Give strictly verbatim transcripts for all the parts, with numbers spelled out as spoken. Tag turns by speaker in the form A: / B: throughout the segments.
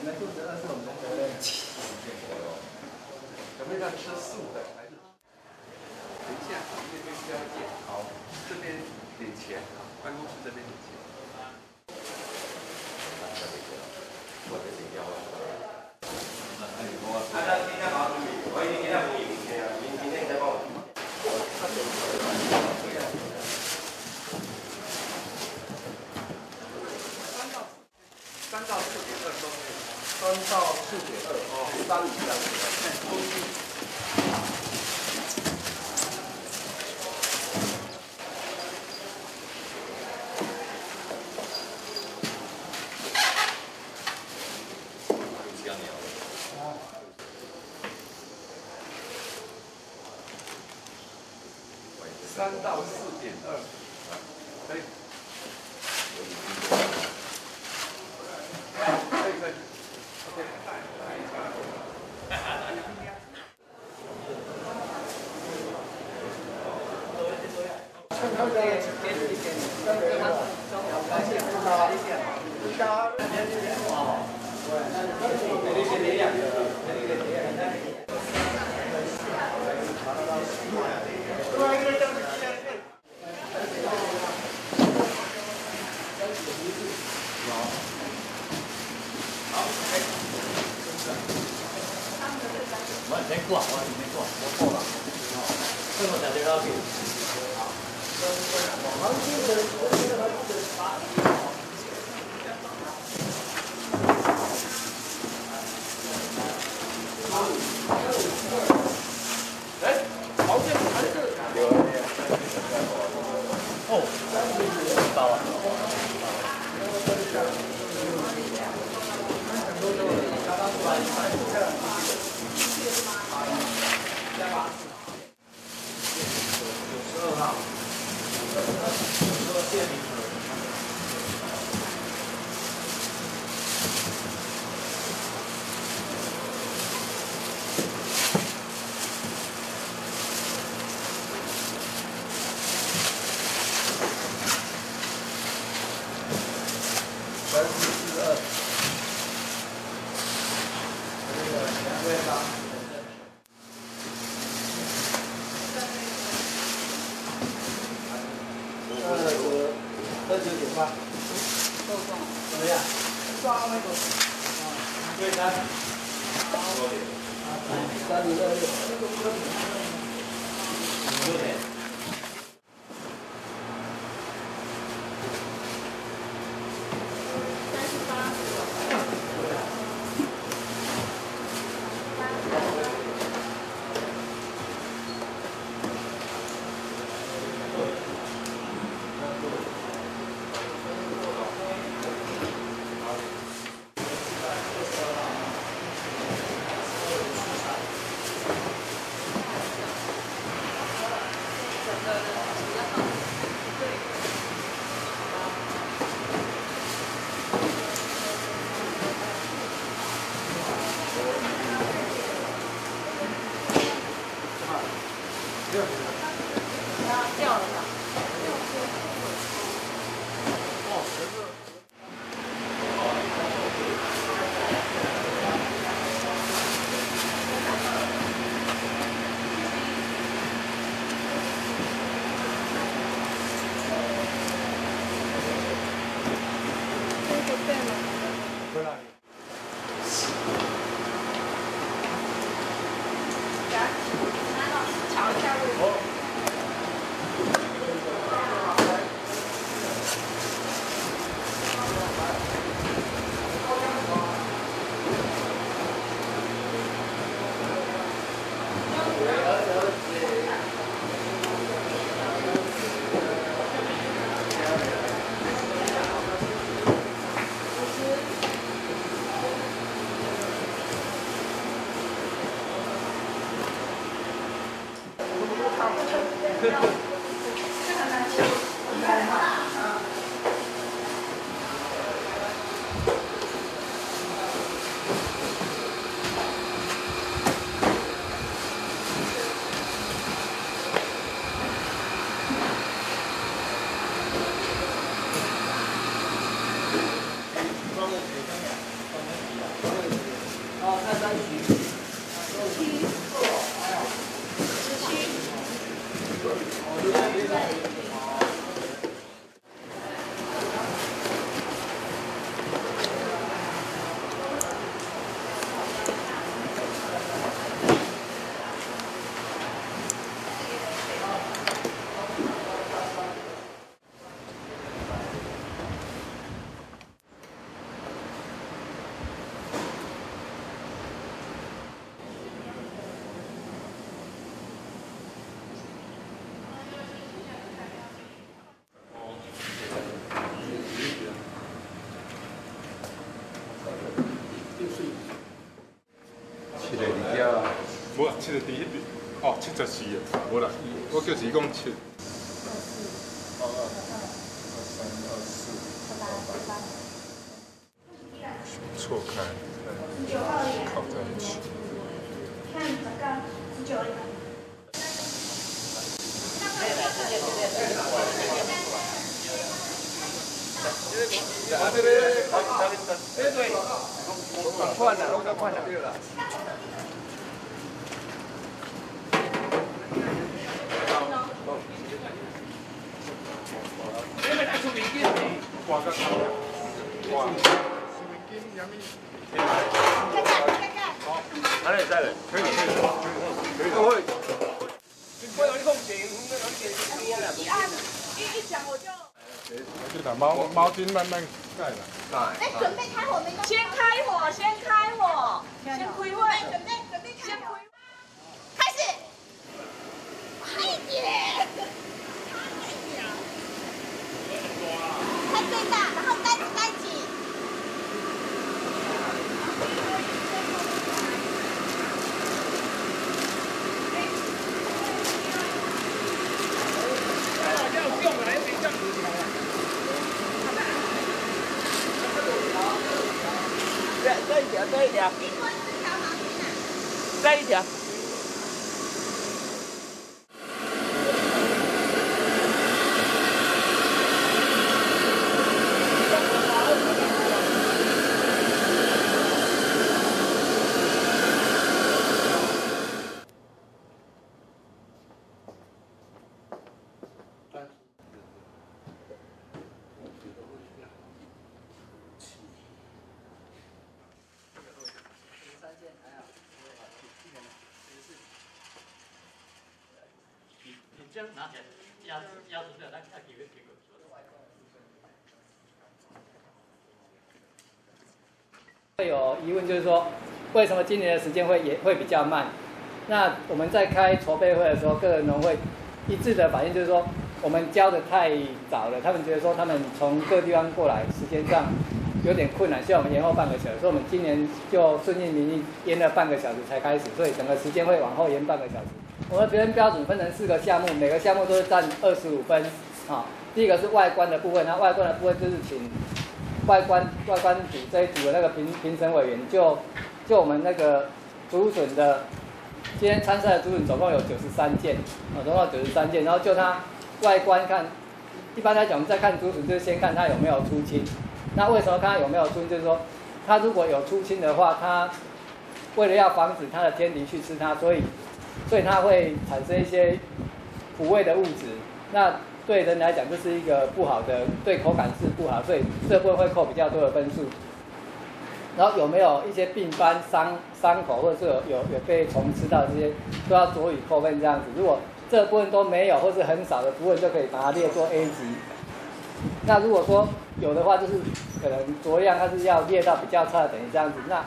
A: 们肚子饿是我们的责任。有没有要吃素的？还是？等一下，这边需要借。好，这边领钱，办公室这边领钱。我这边要。哎，我。啊，那今天好，我已经给他补一天了，明今天你再帮我。三到四点二都可以。三到四点二哦，三以上。三到四点二，可以。可以可以 ，OK。看看这个，给你给你，这个吗？感谢，谢谢。谢谢。好。对，这里是两个，这里是两个。
B: 我先挂，我先挂，我挂了。这个在这边给。
A: 哎，毛线还是有
B: 哦，到了。十二号。谢谢。三四四二。这个两位吧。二十二九九八，够送，怎么样？刷那个，啊，对三，多点，三零二六，六点。
C: 七十第一笔，哦，七十四啊，无啦，我叫是讲七。二二二三二四二八。错开，靠在一起。
D: 看这个十九。
A: 啊，对对对，对对，换了，弄个换了，对了。你们来出名金的，挂个挂，出名金什么？看看看看。好，哪里在嘞？可以可以可以可以。都会。我有你放钱，那有你钱多了。一按一一讲我就。
C: 就把毛毛巾慢慢盖了。盖。
D: 哎，准备开火没关系。先开火，先开火，先开火。准备准备开火。开始。快点。开最大，然后盖子盖紧。
A: 再一条，再一条，再一条。
E: 这样拿起来，压压出来，咱看几个结果。
F: 会有疑问，就是说，为什么今年的时间会也会比较慢？那我们在开筹备会的时候，各个农会一致的反应就是说，我们交的太早了，他们觉得说他们从各地方过来，时间上有点困难，需要我们延后半个小时，所以我们今年就顺应民意延了半个小时才开始，所以整个时间会往后延半个小时。我们评分标准分成四个项目，每个项目都是占二十五分。啊，第一个是外观的部分，那外观的部分就是请外观外观组这一组的那个评评审委员就就我们那个竹笋的，今天参赛的竹笋总共有九十三件，啊，总共有九十三件，然后就它外观看，一般来讲我们在看竹笋就是先看它有没有出青。那为什么看它有没有出青？就是说它如果有出青的话，它为了要防止它的天敌去吃它，所以所以它会产生一些苦味的物质。那对人来讲，这是一个不好的，对口感是不好，所以这部分会扣比较多的分数。然后有没有一些病斑、伤伤口，或者是有有有被虫吃到，这些都要佐以扣分这样子。如果这部分都没有，或是很少的部分，就可以把它列作 A 级。那如果说有的话，就是可能酌量它是要列到比较差的等于这样子。那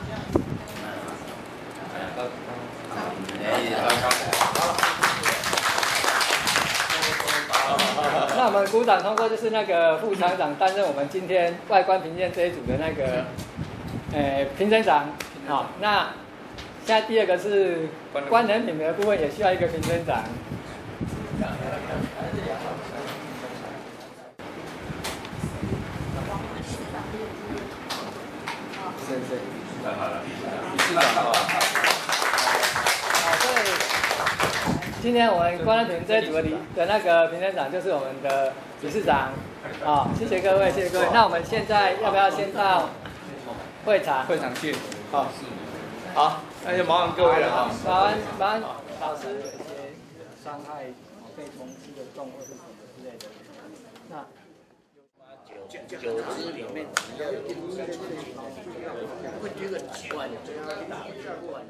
F: 那我们鼓掌通过，就是那个副厂长担任我们今天外观评鉴这一组的那个，呃，评审长。好，那现在第二个是官能品的部分，也需要一个评审长。是是。太好了，是长好，所以今天我们观能品这一组的的那个评审长就是我们的理事长。好，谢谢各位，谢谢各位。那我们现在要不要先到会场？
A: 会场去。好，好，那就麻烦各位了啊。
F: 麻烦麻烦老师有一些伤害被虫吃的动物是什么之类的。那
A: 九九只里面只要有一只会这个几万，这样打几万。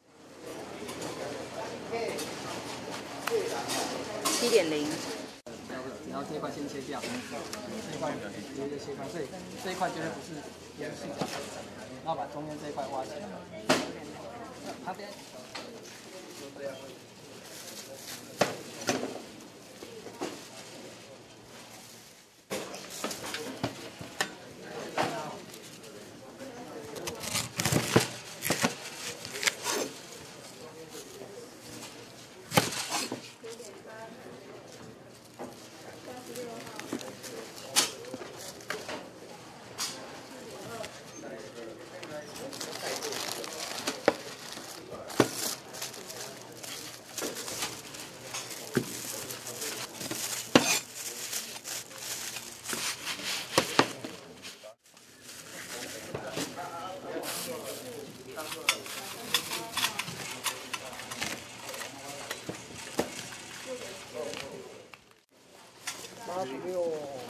G: 七点零。
F: 这一块先切掉，这一块直接切开，所以这一块绝对不是沿视角，然后把中间这一块挖起来，旁边。 八十六。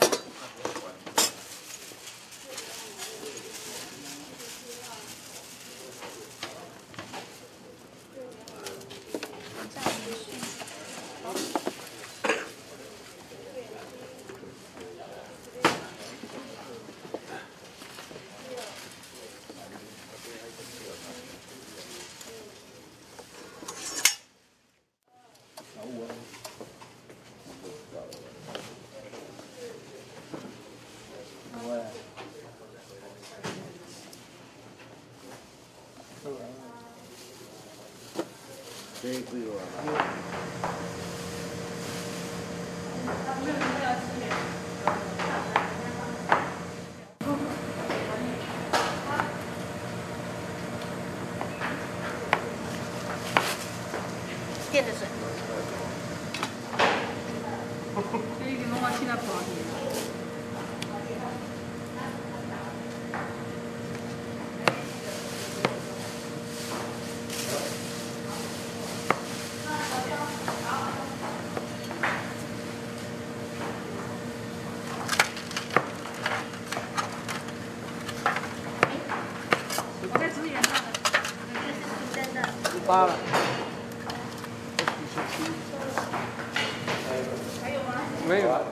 B: 这几个啊。
D: 电的水。
G: 这已经弄到现在跑去。
F: 八了。
G: 还有吗？
F: 没有。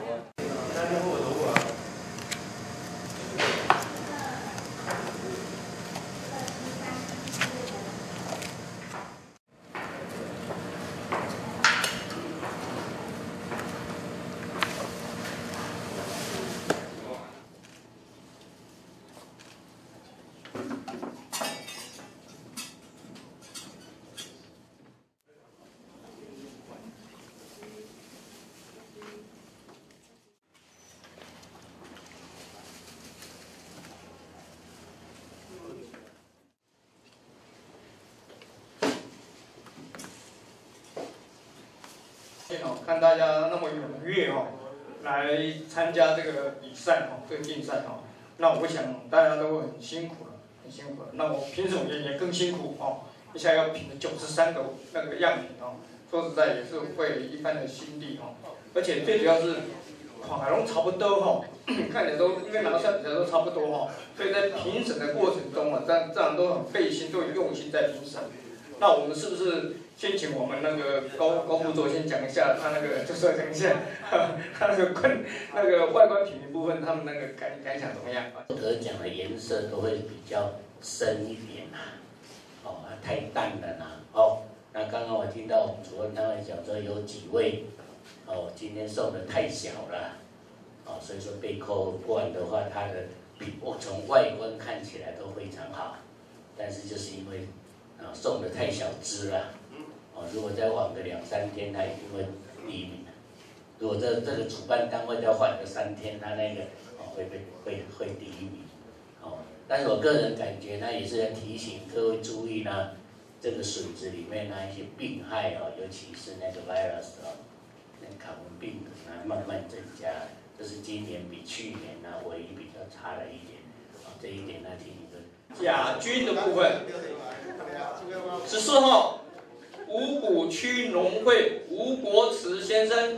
A: 看大家那么踊跃哦，来参加这个比赛哦，这个竞赛哦，那我想大家都很辛苦了，很辛苦了。那我评审员也更辛苦哦，一下要评九十三个那个样品哦，说实在也是费一番的心力哦。而且最主要是，海龙差不多哈，看起来都因为拿下比赛都差不多哈，所以在评审的过程中啊，这样这样都很费心，都很用心在评审。那我们是不是？ 先请我们那个高高副座先讲一下他那个，就是讲一下他那个观那个外观品的部分，他们那个感感想怎么样？
E: 得奖的颜色都会比较深一点啊，哦，太淡了啦，哦，那刚刚我听到我们主任他们讲说有几位，哦，今天送的太小了，哦，所以说被扣，不然的话它的比我从外观看起来都非常好，但是就是因为啊送的太小只了。 哦，如果再缓个两三天，他一定会第一名的。如果这这个主办单位再缓个三天，他那个哦会被会会第一名。哦，但是我个人感觉呢，也是要提醒各位注意呢，这个水质里面呢一些病害哦，尤其是那个 virus 哦，那卡文病毒呢慢慢增加，这是今年比去年呢唯一比较差的一点。哦，这一点呢提醒各位。
A: 亚军的部分，十四号。 五股区农会吴国慈先生，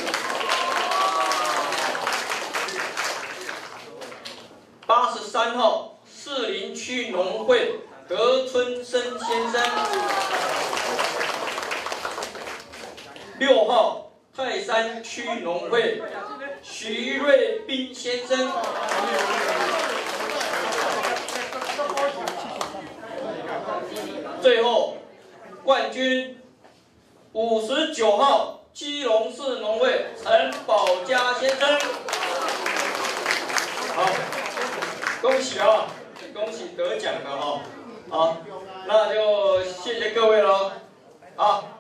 A: 八十三号士林区农会德春生先生，六号
H: 泰山区农会徐瑞斌先生。最后，冠军五十九号基隆市农会陈宝佳先生。好，恭喜啊！恭喜得奖的哈！好，那就谢谢各位喽。好。